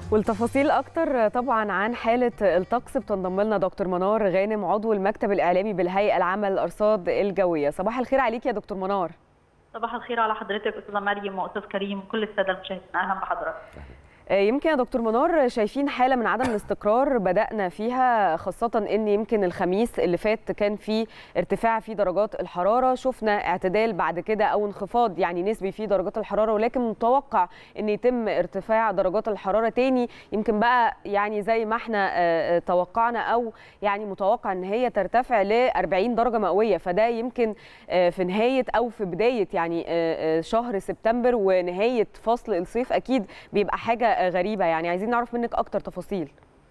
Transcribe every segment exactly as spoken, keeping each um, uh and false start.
والتفاصيل اكتر طبعا عن حاله الطقس بتنضم لنا دكتور منار غانم عضو المكتب الاعلامي بالهيئه العامه للارصاد الجويه. صباح الخير عليك يا دكتور منار. صباح الخير على حضرتك استاذه مريم واستاذ كريم وكل الساده المشاهدين، اهلا بحضرتك. يمكن يا دكتور منار شايفين حاله من عدم الاستقرار بدانا فيها، خاصه ان يمكن الخميس اللي فات كان في ارتفاع في درجات الحراره، شفنا اعتدال بعد كده او انخفاض يعني نسبي في درجات الحراره، ولكن متوقع ان يتم ارتفاع درجات الحراره تاني، يمكن بقى يعني زي ما احنا توقعنا او يعني متوقع ان هي ترتفع ل أربعين درجه مئويه، فده يمكن في نهايه او في بدايه يعني شهر سبتمبر ونهايه فصل الصيف، اكيد بيبقى حاجه غريبه، يعني عايزين نعرف منك اكتر تفاصيل.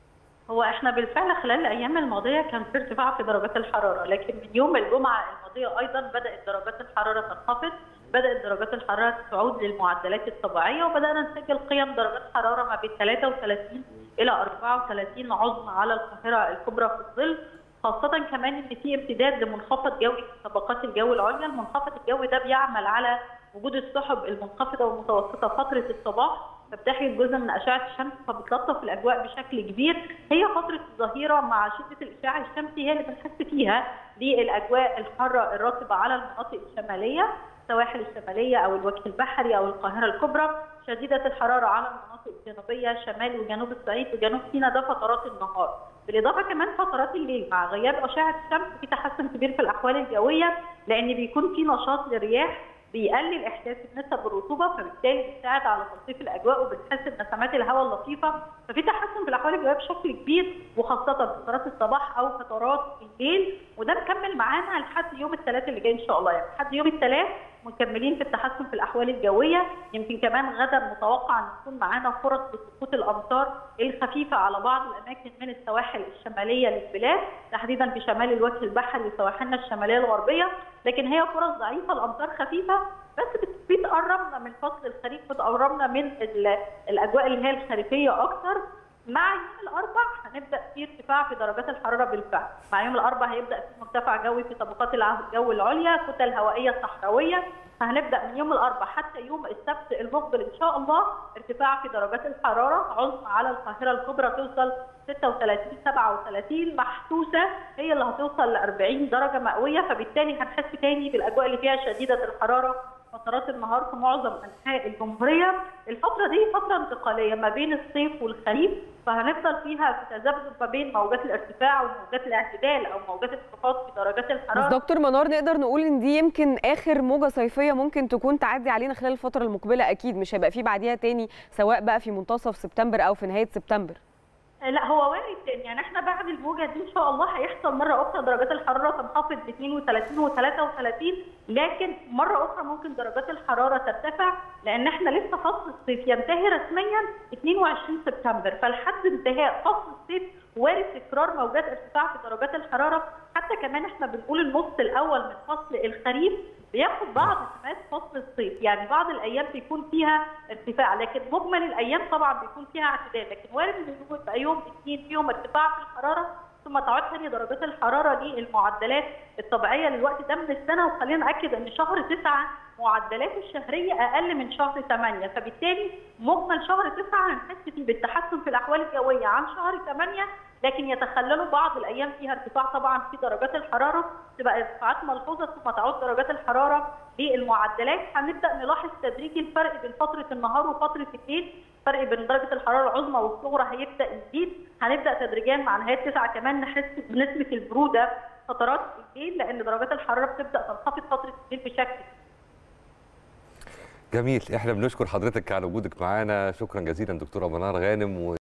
هو احنا بالفعل خلال الايام الماضيه كان في ارتفاع في درجات الحراره، لكن من يوم الجمعه الماضيه ايضا بدات درجات الحراره تنخفض، بدات درجات الحراره تعود للمعدلات الطبيعيه، وبدانا نسجل قيم درجات حراره ما بين ثلاثة وثلاثين الى أربعة وثلاثين عظمى على القاهره الكبرى في الظل، خاصه كمان ان في امتداد لمنخفض جوي في طبقات الجو العليا. المنخفض الجوي ده بيعمل على وجود السحب المنخفضه والمتوسطه فتره الصباح، فبتحجب جزء من اشعه الشمس فبتلطف الاجواء بشكل كبير. هي فتره الظهيره مع شده الاشعاع الشمسي هي اللي بنحس فيها بالاجواء الحاره الرطبه على المناطق الشماليه، السواحل الشماليه او الوجه البحري او القاهره الكبرى، شديده الحراره على المناطق الجنوبيه شمال وجنوب الصعيد وجنوب سيناء، ده فترات النهار. بالاضافه كمان فترات الليل مع غياب اشعه الشمس في تحسن كبير في الاحوال الجويه، لان بيكون في نشاط للرياح بيقلل احساس نسب الرطوبه، فبالتالي بيساعد على تلطيف الاجواء وبتحس بنسمات الهواء اللطيفه، ففي تحسن في الاحوال الجويه بشكل كبير، وخاصه في فترات الصباح او فترات الليل، وده مكمل معانا لحد يوم الثلاث اللي جاي ان شاء الله. يعني لحد يوم الثلاث مكملين في التحسن في الاحوال الجويه. يمكن كمان غدا متوقع ان يكون معانا فرص لسقوط الامطار الخفيفه على بعض الاماكن من السواحل الشماليه للبلاد، تحديدا في شمال الوجه البحري وسواحلنا الشماليه الغربيه، لكن هي فرص ضعيفه الامطار خفيفه، بس بتقربنا من فصل الخريف، بتقربنا من الاجواء اللي هي الخريفيه اكثر. مع يوم الاربعاء هنبدا في ارتفاع في درجات الحراره بالفعل، مع يوم الاربعاء هيبدا في مرتفع جوي في طبقات الجو العليا، كتل هوائيه صحراويه، فهنبدا من يوم الاربعاء حتى يوم السبت المقبل ان شاء الله ارتفاع في درجات الحراره، عظمى على القاهره الكبرى توصل ستة وثلاثين سبعة وثلاثين، محسوسه هي اللي هتوصل ل أربعين درجه مئويه، فبالتالي هنحس تاني بالاجواء اللي فيها شديده الحراره فترات النهار في معظم انحاء الجمهوريه. الفتره دي فتره انتقاليه ما بين الصيف والخريف، فهنفضل فيها في تذبذب ما بين موجات الارتفاع وموجات الاعتدال او موجات الانخفاض في درجات الحراره. بس دكتور منار نقدر نقول ان دي يمكن اخر موجه صيفيه ممكن تكون تعدي علينا خلال الفتره المقبله، اكيد مش هيبقى في بعديها تاني، سواء بقى في منتصف سبتمبر او في نهايه سبتمبر. لا هو وارد تاني، يعني احنا بعد الموجه دي ان شاء الله هيحصل مره اخرى درجات الحراره تنخفض ل اثنين وثلاثين وثلاثة وثلاثين، لكن مره اخرى ممكن درجات الحراره ترتفع، لان احنا لسه فصل الصيف ينتهي رسميا اثنين وعشرين سبتمبر، فلحد انتهاء فصل الصيف وارد تكرار موجات ارتفاع في درجات الحراره. حتى كمان احنا بنقول النص الاول من فصل الخريف بياخد بعض سمات فصل الصيف، يعني بعض الايام بيكون فيها ارتفاع، لكن مجمل الايام طبعا بيكون فيها اعتدال، لكن وارد ان يبقى يوم اثنين فيهم ارتفاع في الحراره ثم تعود ثاني درجات الحراره للمعدلات الطبيعيه للوقت ده من السنه. وخلينا ناكد ان شهر تسعة معدلاته الشهريه اقل من شهر ثمانية، فبالتالي مجمل شهر تسعة هنحس فيه بالتحسن في الاحوال الجويه عن شهر ثمانية، لكن يتخللوا بعض الايام فيها ارتفاع طبعا في درجات الحراره، تبقى ارتفاعات ملحوظه ثم تعود درجات الحراره للمعدلات. هنبدا نلاحظ تدريجي الفرق بين فتره النهار وفتره الليل، الفرق بين درجه الحراره العظمى والصغرى هيبدا يزيد، هنبدا تدريجيا مع نهايه تسعة كمان نحس بنسبه البروده فترات الليل، لان درجات الحراره بتبدا تنخفض فتره الليل بشكل. جميل، احنا بنشكر حضرتك على وجودك معانا، شكرا جزيلا دكتوره منار غانم.